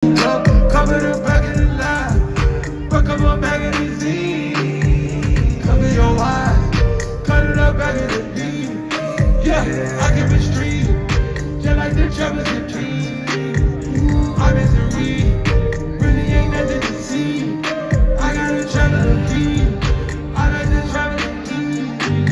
Cover the back of the line. Fuck up a magazine. Cover your eyes. Cut it up back in the beat. Yeah, I give it street. Just like the trappers in trees. I'm misery. Really ain't nothing to see. I got a traveler to feed. I got the traveler to feed.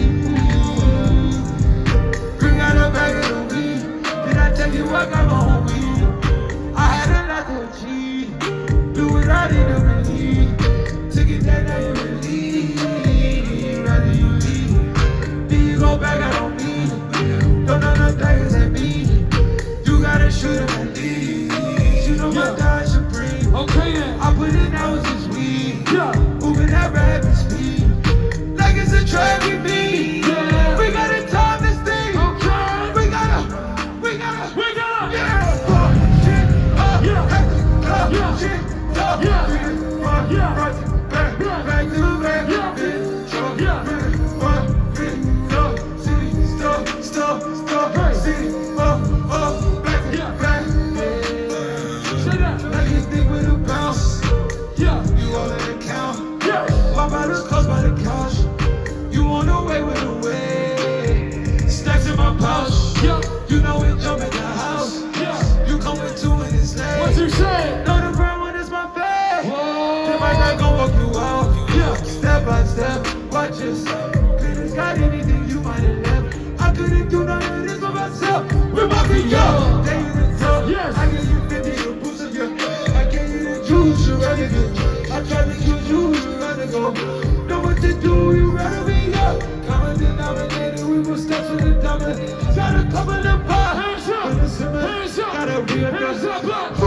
Bring out a bag of the weed. Did I tell you I got my own weed? I had a lot to achieve. Do what I need to believe. Took it that now you believe. Rather you leave. Then you go back out on me. Don't know no things at me. You gotta shoot him and leave. You know my God supreme. Okay then. I put it now, it's just weed. Moving at rapid speed. Like it's a traffic beat. We gotta time this thing. Okay. We gotta. Yeah. Fuck shit up. Have to cut shit up. Back to back. Stop. City, back to back. Like this thing with a bounce. You all in the count. My bottles close by the couch. You on the way with a way. Stacks in my pouch. You know it jump in the house. You come with two in his leg. What you say? Know the brown one is my fave. They might not gon' walk you out. Step by step, watch yourself. Couldn't got anything you might have left. I couldn't do none of this for myself. With Mafia, they you the top. I give you 50 to boost of your. I gave you the juice, you ready to. I tried to choose you, you rather go. Know what to do, you rather be up. Common denominator, we will step to the dominant. Try to cover the pot. Hands up, got a real